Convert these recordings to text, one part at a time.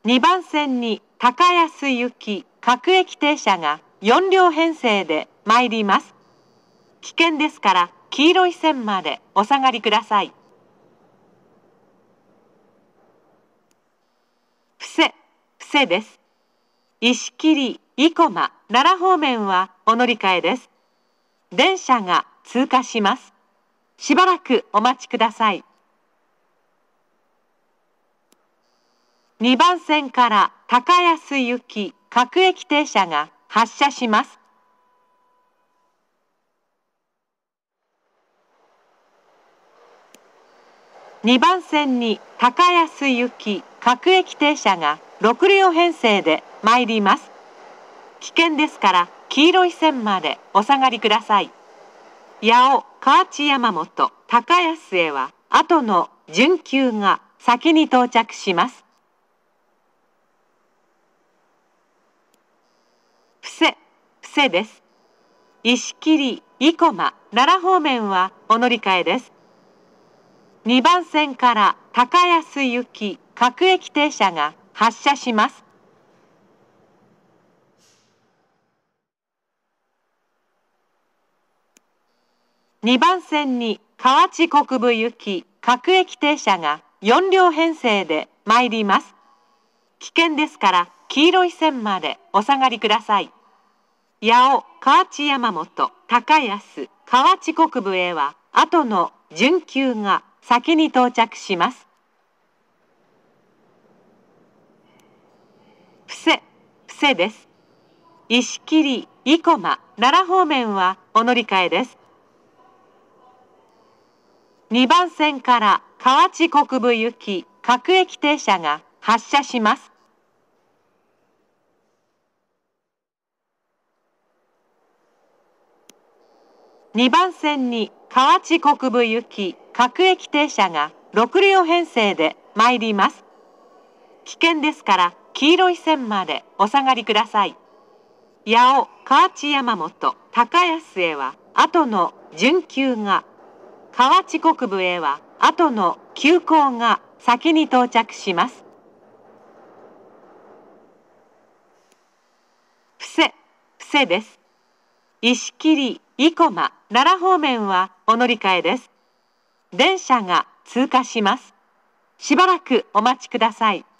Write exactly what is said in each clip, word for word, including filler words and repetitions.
にばん線に高安行き各駅停車がよん両編成で参ります。危険ですから黄色い線までお下がりください。布施、布施です。石切、生駒、奈良方面はお乗り換えです。電車が通過します。しばらくお待ちください。にばん線から高安行き各駅停車が発車します。にばん線に高安行き各駅停車がろく両編成で参ります。危険ですから黄色い線までお下がりください。八尾、河内山本、高安へは後の準急が先に到着します。布施、布施です。石切、生駒、奈良方面はお乗り換えです。にばん線から高安行き各駅停車が発車します。にばん線に河内国分行き各駅停車がよん両編成で参ります。危険ですから黄色い線までお下がりください。八尾、河内山本、高安、河内国分へは後の準急が先に到着します。布施、布施です。石切、生駒、奈良方面はお乗り換えです。にばん線から河内国分行き各駅停車が発車します。にばん線に河内国分行き各駅停車がろく両編成で参ります。危険ですから黄色い線までお下がりください。八尾、河内山本、高安へは後の準急が、河内国分へは後の急行が先に到着します。布施、布施です。石切、生駒、奈良方面はお乗り換えです。電車が通過します。しばらくお待ちください。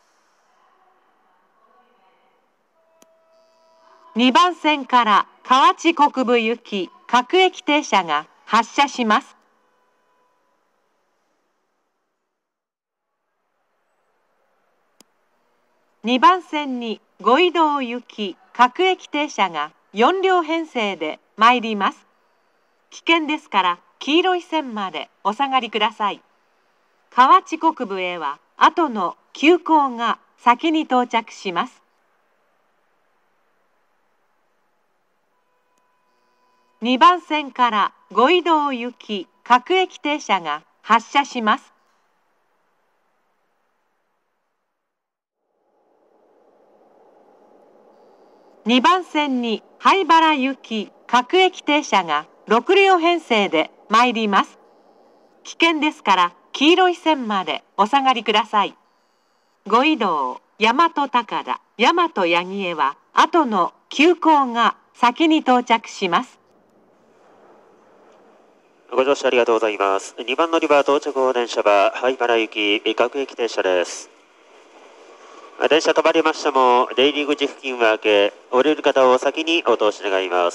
にばん線から河内国分行き各駅停車が発車します。にばん線に五移動行き各駅停車がよん両編成で参ります。危険ですから黄色い線までお下がりください。河内国分へは後の急行が先に到着します。にばん線から五移動行き各駅停車が発車します。にばん線に灰原行き各駅停車がろく両編成で参ります。危険ですから黄色い線までお下がりください。五移動、大和高田、大和八木へは後の急行が先に到着します。 ご乗車ありがとうございます。にばん乗り場到着後電車は灰原行き各駅停車です。電車止まりましたも出入り口付近は開け、降りる方を先にお通し願います。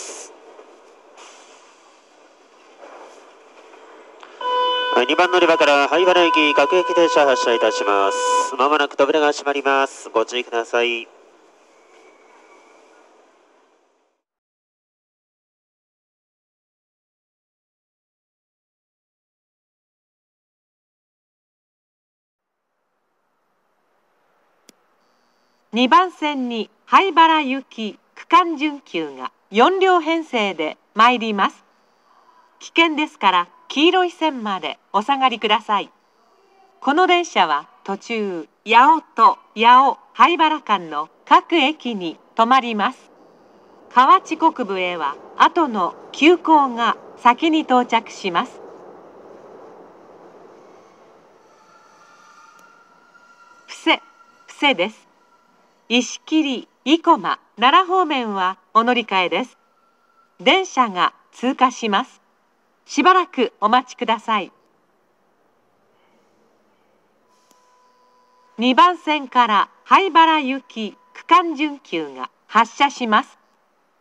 にばん乗り場から灰原行き各駅停車発車いたします。まもなく扉が閉まります。ご注意ください。 にばん線に灰原行き区間準急がよん両編成で参ります。危険ですから黄色い線までお下がりください。この電車は途中八尾と八尾灰原間の各駅に止まります。河内国分へは後の急行が先に到着します。布施、布施です。 石切、生駒、奈良方面はお乗り換えです。電車が通過します。しばらくお待ちください。にばん線から灰原行き区間準急が発車します。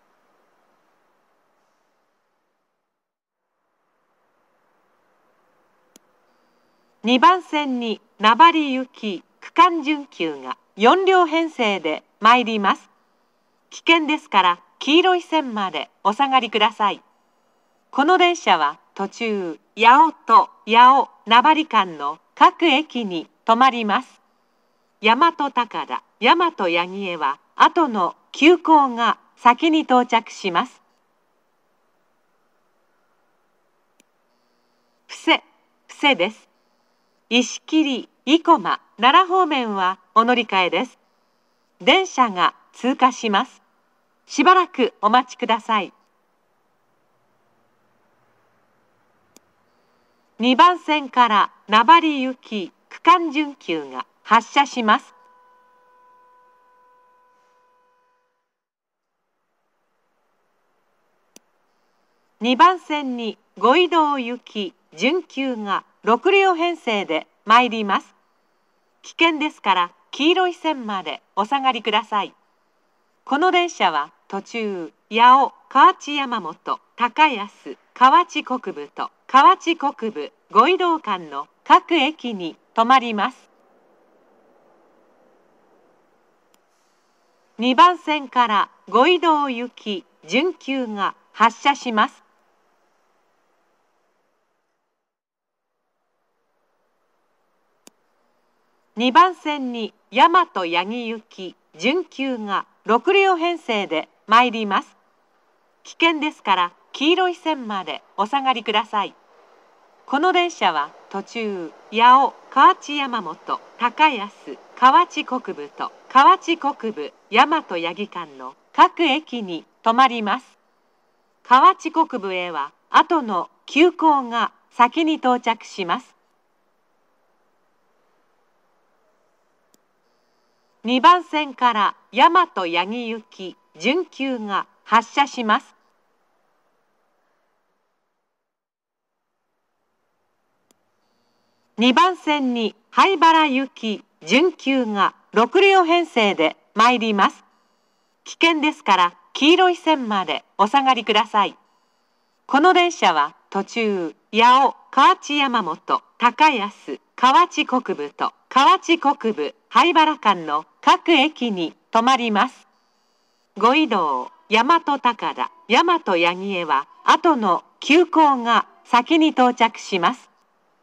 にばん線に名張行き区間準急がよん両編成で参ります。危険ですから黄色い線までお下がりください。この電車は途中、八尾と八尾名張間の各駅に止まります。大和高田、大和八木へは後の急行が先に到着します。布施、布施です。石切、生駒、奈良方面はお乗り換えです。電車が通過します。しばらくお待ちください。にばん線から名張行き区間準急が発車します。にばん線に五移動行き準急がろく両編成で参ります。危険ですから黄色い線までお下がりください。この電車は途中、八尾、河内山本、高安、河内国分と河内国分、五移動間の各駅に止まります。にばん線から五移動行き準急が発車します。にばん線に大和八木行き準急がろく両編成で参ります。危険ですから黄色い線までお下がりください。この電車は途中、八尾、河内山本、高安、河内国分と河内国分、大和八木間の各駅に止まります。河内国分へは後の急行が先に到着します。にばん線から大和八木行き準急が発車します。にばん線に灰原行き準急がろく両編成で参ります。危険ですから黄色い線までお下がりください。この電車は途中、八尾、河内山本、高安、河内国分と河内国分、灰原間の各駅に止まります。五移動、大和高田、大和八木へは後の急行が先に到着します。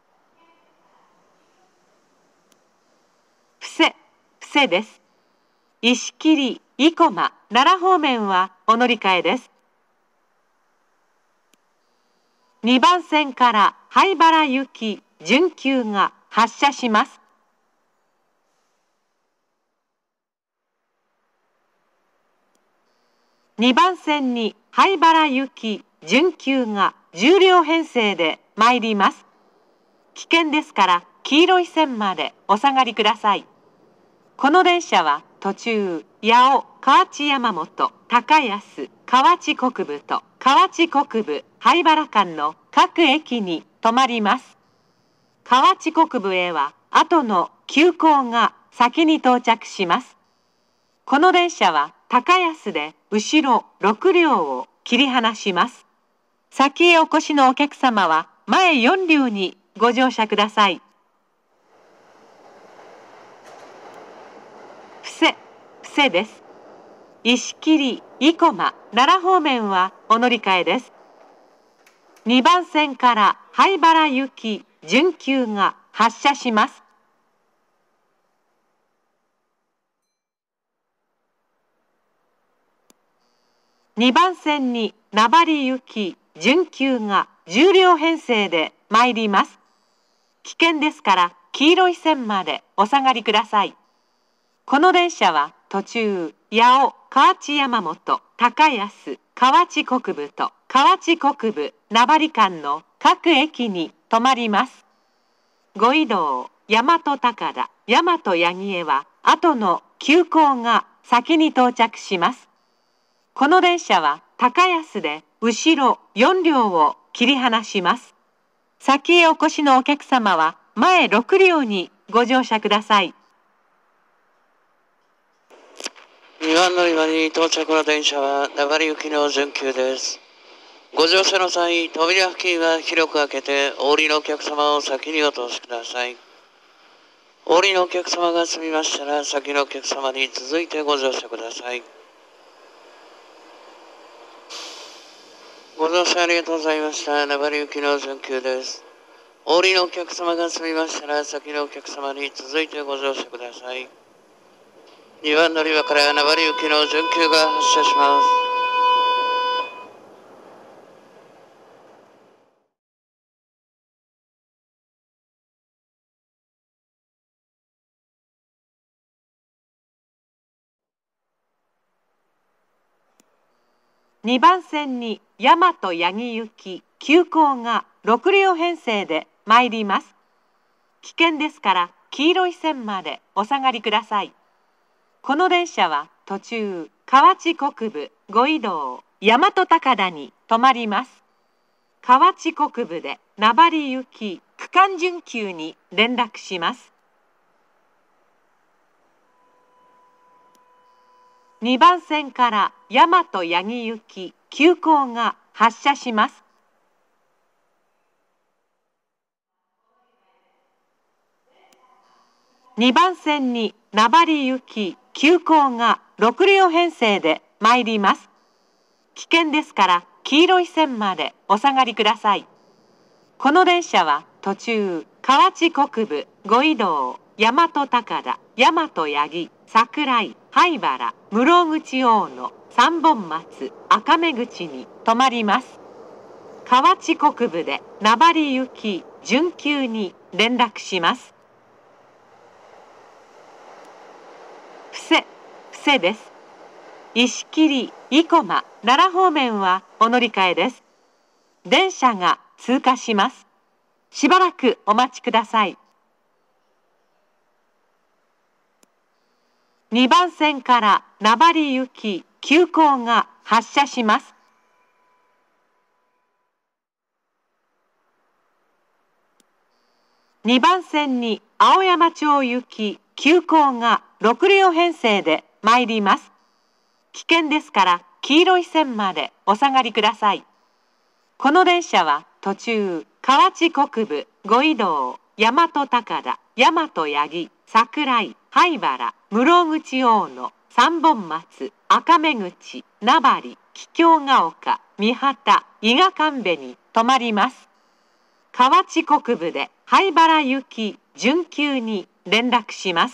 布施、布施です。石切、生駒、奈良方面はお乗り換えです。にばん線から灰原行き準急が発車します。にばん線に灰原行き準急がじゅう両編成で参ります。危険ですから黄色い線までお下がりください。この電車は途中、八尾、河内山本、高安、河内国分と河内国分、灰原間の各駅に止まります。河内国分へは後の急行が先に到着します。この電車は高安で後ろろく両を切り離します。先へお越しのお客様は前よん両にご乗車ください。布施、布施です。石切、生駒、奈良方面はお乗り換えです。にばん線から灰原行き準急が発車します。にばん線に名張行き準急がじゅう両編成で参ります。危険ですから黄色い線までお下がりください。この電車は途中、八尾、河内山本、高安、河内国分と河内国分、名張間の各駅に止まります。五移動、大和高田、大和八木へは後の急行が先に到着します。この電車は高安で後ろよん両を切り離します。先へお越しのお客様は前ろく両にご乗車ください。 にばん乗り場に到着の電車は名張行きの準急です。ご乗車の際、扉付近は広く開けて、お降りのお客様を先にお通しください。お降りのお客様が済みましたら、先のお客様に続いてご乗車ください。ご乗車ありがとうございました。名張行きの準急です。お降りのお客様が済みましたら、先のお客様に続いてご乗車ください。にばん乗り場から名張行きの準急が発車します。 にばん線に大和八木行き急行がろく両編成で参ります。危険ですから黄色い線までお下がりください。この電車は途中河内国部ご移動大和高田に止まります。河内国部で名張行き区間準急に連絡します。にばん線から大和八木行き急行が発車します。にばん線に名張行き急行がろく両編成で参ります。危険ですから黄色い線までお下がりください。この電車は途中河内国部ご移動大和高田大和八木桜井灰原室口大野三本松赤目口に止まります。河内国部で名張行き準急に連絡します。布施布施です。石切生駒奈良方面はお乗り換えです。電車が通過します。しばらくお待ちください。にばん線から名張行き急行が発車します。にばん線に青山町行き急行がろく両編成で参ります。危険ですから黄色い線までお下がりください。この電車は途中河内国部ご移動大和高田大和八木桜井灰原室口大野三本松赤目口名張桔梗ヶ丘三畑伊賀神戸に止まります。河内国部で灰原行き準急に連絡します。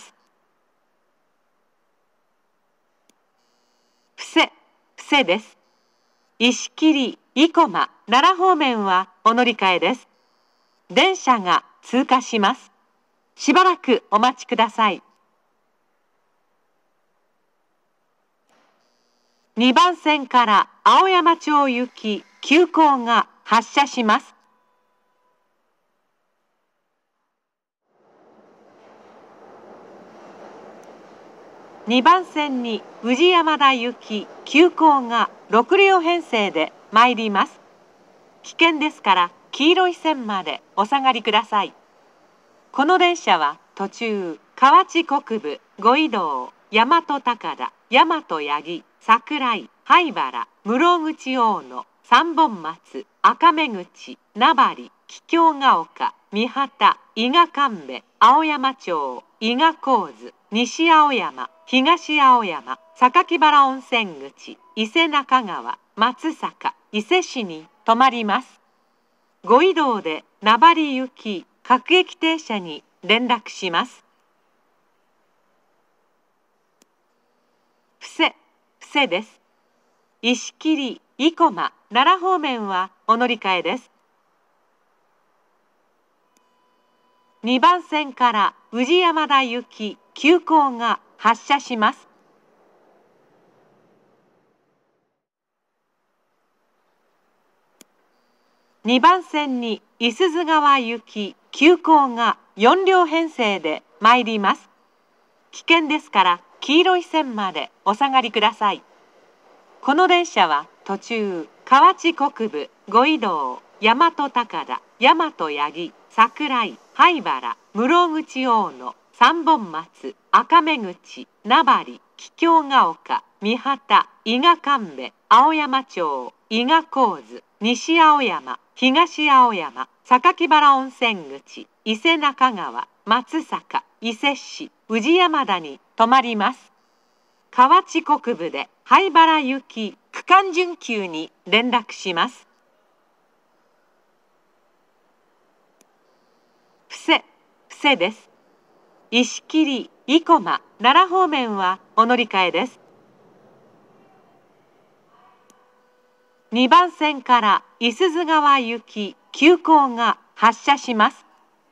布施布施です。石切生駒奈良方面はお乗り換えです。電車が通過します。しばらくお待ちください。にばん線から青山町行き急行が発車します。にばん線に宇治山田行き急行がろく両編成で参ります。危険ですから黄色い線までお下がりください。この電車は途中河内国部ご移動大和高田大和八木桜井灰原室口大野三本松赤目口名張桔梗ヶ丘三畑伊賀神戸青山町伊賀高津西青山東青山榊原温泉口伊勢中川松阪伊勢市に止まります。ご移動で名張行き各駅停車に連絡します。布施布施です。石切生駒奈良方面はお乗り換えです。にばん線から宇治山田行き急行が発車します。にばん線に五十鈴川行き急行がよん両編成で参ります。危険ですから黄色い線までお下がりください。この電車は途中、河内国分、五移動、大和高田、大和八木、桜井、灰原、室口大野、三本松、赤目口、名張、桔梗ヶ丘、三畑、伊賀神戸、青山町、伊賀神津、西青山、東青山、榊原温泉口、伊勢中川、松阪、伊勢市、宇治山田に停まります。河内国分で灰原行き区間準急に連絡します。布施、布施です。石切、生駒、奈良方面はお乗り換えです。にばん線から五十鈴川行き急行が発車します。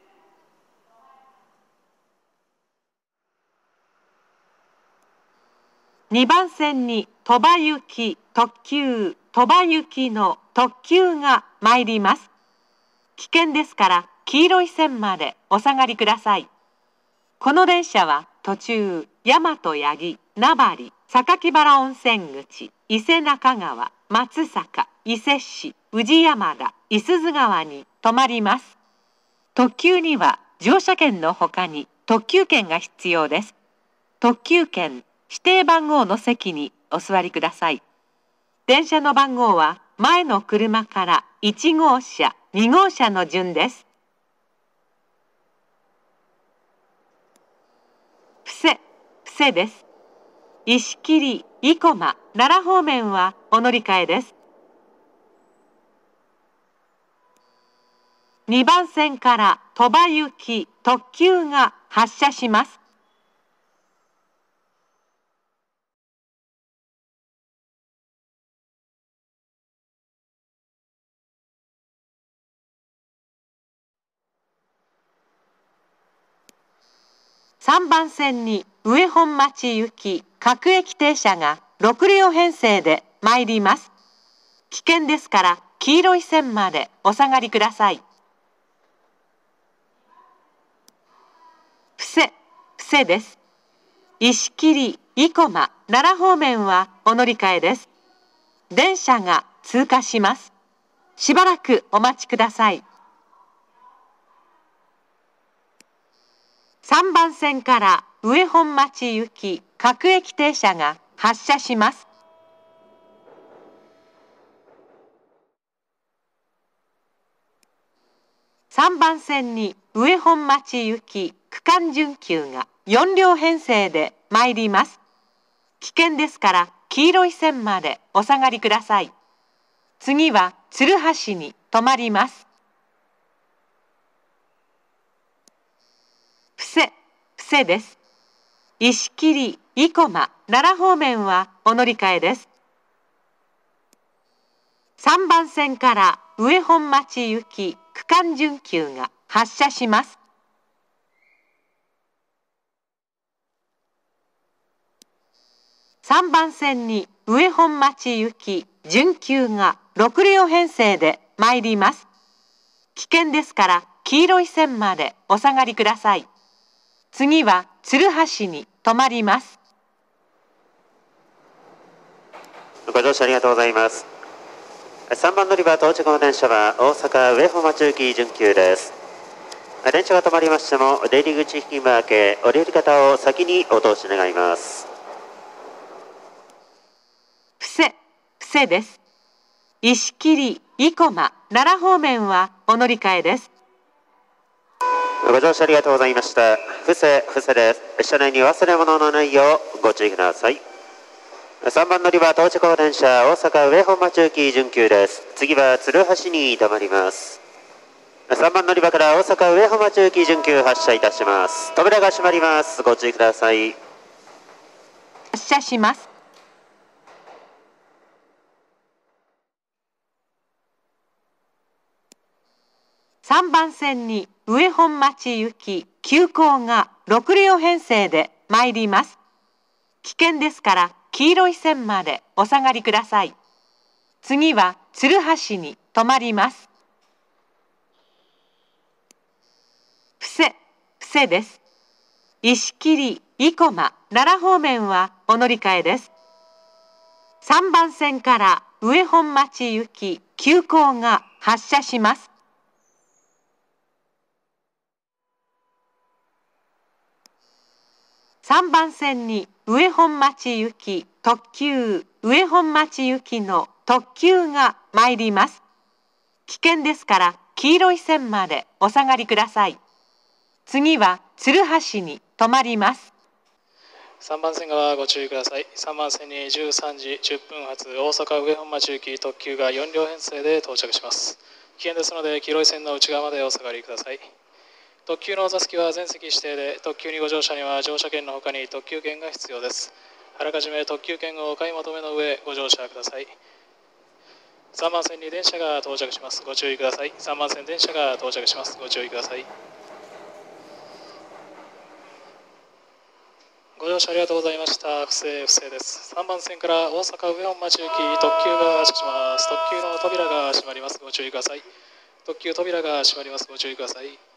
にばん線に鳥羽行き特急鳥羽行きの特急が参ります。危険ですから黄色い線までお下がりください。この電車は途中、大和八木、名張、榊原温泉口、伊勢中川、松阪、伊勢市、宇治山田、五十鈴川に停まります。特急には乗車券のほかに特急券が必要です。特急券、指定番号の席にお座りください。電車の番号は前の車からいち号車、に号車の順です。布施、布施です。石切、生駒、奈良方面はお乗り換えです。にばん線から鳥羽行き特急が発車します。さんばん線に上本町行き各駅停車がろく両編成で参ります。危険ですから黄色い線までお下がりください。布施、布施です。石切、生駒、奈良方面はお乗り換えです。電車が通過します。しばらくお待ちください。さんばん線から上本町行き各駅停車が発車します。さんばん線に上本町行き区間準急がよん両編成で参ります。危険ですから黄色い線までお下がりください。次は鶴橋に停まります。布施、布施です。石切、生駒、奈良方面はお乗り換えです。さんばん線から上本町行き区間準急が発車します。さんばん線に上本町行き準急がろく両編成で参ります。危険ですから黄色い線までお下がりください。次は鶴橋に停まります。 ご乗車ありがとうございます。さんばん乗り場到着の電車は大阪上本町行き準急です。電車が止まりましても出入り口付近は開け、降りる方を先にお通し願います。 布施、布施です。石切、生駒、奈良方面はお乗り換えです。 ご乗車ありがとうございました。布施、布施です。車内に忘れ物のないようご注意ください。さんばん乗り場到着後電車大阪上本町行き準急です。次は鶴橋に停まります。さんばん乗り場から大阪上本町行き準急発車いたします。扉が閉まります。ご注意ください。 発車します。さんばん線に上本町行き急行がろく両編成で参ります。危険ですから黄色い線までお下がりください。次は鶴橋に停まります。布施、布施です。石切、 生駒、奈良方面はお乗り換えです。さんばん線から上本町行き急行が発車します。さんばん線に上本町行き特急上本町行きの特急が参ります。危険ですから黄色い線までお下がりください。次は鶴橋に止まります。 さんばん線側ご注意ください。さんばん線にじゅうさんじじゅっぷん発大阪上本町行き特急がよん両編成で到着します。危険ですので黄色い線の内側までお下がりください。特急のお座席は全席指定で、特急にご乗車には乗車券のほかに特急券が必要です。あらかじめ特急券をお買い求めの上ご乗車ください。さんばん線に電車が到着します。ご注意ください。さんばん線電車が到着します。ご注意ください。ご乗車ありがとうございました。不正不正です。さんばん線から大阪上本町行き特急が発車します。特急の扉が閉まります。ご注意ください。特急扉が閉まります。ご注意ください。